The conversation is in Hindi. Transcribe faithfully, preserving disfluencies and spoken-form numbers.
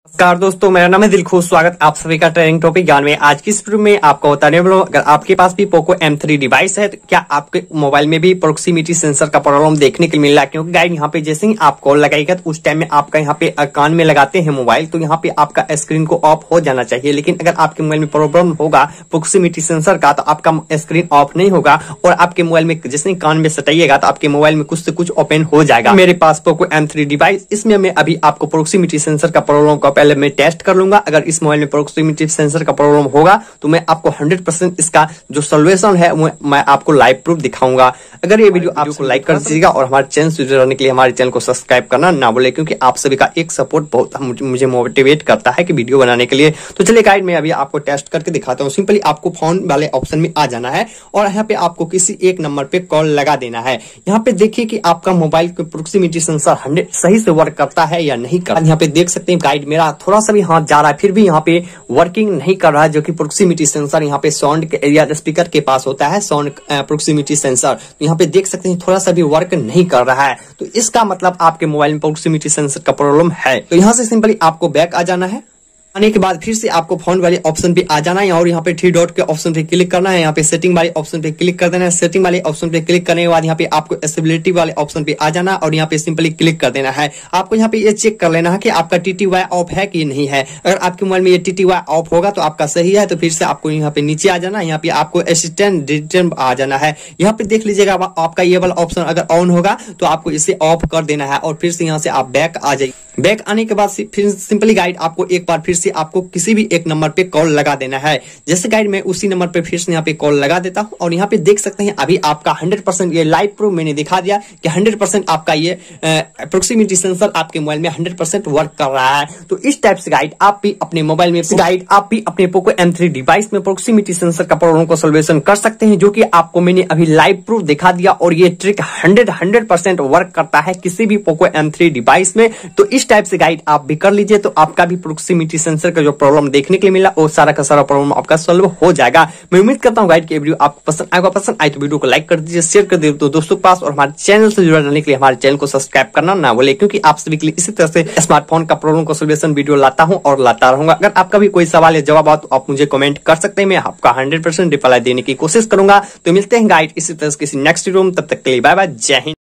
नमस्कार दोस्तों, मेरा नाम है दिलखुश। स्वागत आप सभी का ट्रेनिंग टॉपिक ज्ञान में। आज की इस वीडियो में आपको बताने वाला हूं, अगर आपके पास भी पोको एम थ्री डिवाइस है तो क्या आपके मोबाइल में भी प्रोक्सीमिटी सेंसर का प्रॉब्लम देखने को मिल रहा है। क्योंकि गाइड यहाँ पे जैसे ही आप कॉल लगाएगा तो उस टाइम में आपका यहाँ पे कान में लगाते हैं मोबाइल, तो यहाँ पे आपका स्क्रीन को ऑफ हो जाना चाहिए। लेकिन अगर आपके मोबाइल में प्रॉब्लम होगा प्रोक्सीमिटी सेंसर का तो आपका स्क्रीन ऑफ नहीं होगा और आपके मोबाइल में जैसे ही कान में सटाइएगा तो आपके मोबाइल में कुछ से कुछ ओपन हो जाएगा। मेरे पास पोको एम थ्री डिवाइस, इसमें मैं अभी आपको प्रोक्सीमिटी सेंसर का प्रॉब्लम का पहले मैं टेस्ट कर लूंगा। अगर इस मोबाइल में प्रोक्सीमिटी सेंसर का प्रॉब्लम होगा तो मैं आपको हंड्रेड परसेंट इसका जो सोल्यूशन है वो मैं आपको लाइव प्रूफ दिखाऊंगा। अगर ये वीडियो आपको लाइक कर दीजिएगा और हमारे चैनल से जुड़े रहने के लिए हमारे चैनल को सब्सक्राइब करना ना भूले, क्योंकि आप सभी का एक सपोर्ट बहुत मुझे मोटिवेट करता है कि वीडियो बनाने के लिए। तो चलिए गाइड में अभी आपको टेस्ट करके दिखाता हूँ। सिंपली आपको फोन वाले ऑप्शन में आ जाना है और यहाँ पे आपको किसी एक नंबर पे कॉल लगा देना है। यहाँ पे देखिए कि आपका मोबाइल के प्रोक्सीमिटी सेंसर हंड्रेड सही से वर्क करता है या नहीं करता। यहाँ पे देख सकते हैं गाइड मेरा थोड़ा सा भी हाथ जा रहा है फिर भी यहाँ पे वर्किंग नहीं कर रहा है, जो कि प्रोक्सीमिटी सेंसर यहाँ पे साउंड के एरिया स्पीकर के पास होता है साउंड प्रोक्सीमिटी सेंसर। तो यहाँ पे देख सकते हैं थोड़ा सा भी वर्क नहीं कर रहा है, तो इसका मतलब आपके मोबाइल में प्रोक्सीमिटी सेंसर का प्रॉब्लम है। तो यहाँ से सिंपली आपको बैक आ जाना है। आने के बाद फिर से आपको फोन वाले ऑप्शन पे आ जाना है और यहाँ पे थ्री डॉट के ऑप्शन पे क्लिक करना है। यहाँ पे सेटिंग वाले ऑप्शन पे क्लिक कर देना है। सेटिंग वाले ऑप्शन पे क्लिक करने के बाद यहाँ पे आपको एसेबिलिटी वाले ऑप्शन पे आ जाना और यहाँ पे सिंपली क्लिक कर देना है। आपको यहाँ पे ये चेक कर लेना है कि आपका टीटीवाई ऑफ है कि नहीं है। अगर आपके मोबाइल में ये टीटीवाई ऑफ होगा तो आपका सही है, तो फिर से आपको यहाँ पे नीचे आ जाना है। यहाँ पे आपको असिस्टेंट डिटेक्ट आ जाना है। यहाँ पे देख लीजिएगा आपका ये वाला ऑप्शन अगर ऑन होगा तो आपको इसे ऑफ कर देना है और फिर से यहाँ से आप बैक आ जाइए। बैक आने के बाद फिर सिंपली गाइड आपको एक बार फिर से आपको किसी भी एक नंबर पे कॉल लगा देना है। जैसे गाइड मैं उसी नंबर पे फिर से यहाँ पे कॉल लगा देता हूँ और यहाँ पे देख सकते हैं अभी आपका हंड्रेड परसेंट ये लाइव प्रूफ मैंने दिखा दिया कि हंड्रेड परसेंट आपका ये प्रोक्सीमिटी सेंसर आपके मोबाइल में हंड्रेड परसेंट वर्क कर रहा है। तो इस टाइप से गाइड आप भी अपने मोबाइल में गाइड आप भी अपने पोको एम थ्री डिवाइस में प्रोक्सीमिटी सेंसर का प्रॉब्लम को सोल्यूशन कर सकते हैं, जो कि आपको मैंने अभी लाइव प्रूफ दिखा दिया और ये trick hundred hundred percent work करता है किसी भी पोको एम थ्री डिवाइस में। तो इस टाइप से गाइड आप भी कर लीजिए तो आपका भी प्रोक्सीमिटी सेंसर का जो प्रॉब्लम देखने के लिए मिला वो सारा का सारा प्रॉब्लम आपका सॉल्व हो जाएगा। मैं उम्मीद करता हूँ गाइड की वीडियो आपको पसंद आएगा। पसंद आए तो वीडियो को लाइक कर दीजिए, शेयर कर दीजिए तो दोस्तों के पास, और हमारे चैनल से जुड़े रहने के लिए हमारे चैनल को सब्सक्राइब करना ना भूले, क्योंकि आप सभी के लिए इसी तरह से स्मार्टफोन का प्रॉब्लम का सोल्यूशन वीडियो लाता हूँ और लाता रहूंगा। अगर आपका भी कोई सवाल या जवाब हो तो आप मुझे कमेंट कर सकते हैं, मैं आपका हंड्रेड परसेंट रिप्लाई देने की कोशिश करूंगा। तो मिलते हैं गाइड इसी तरह किसी नेक्स्ट वीडियो में, तब तक के लिए बाय बाय, जय हिंद।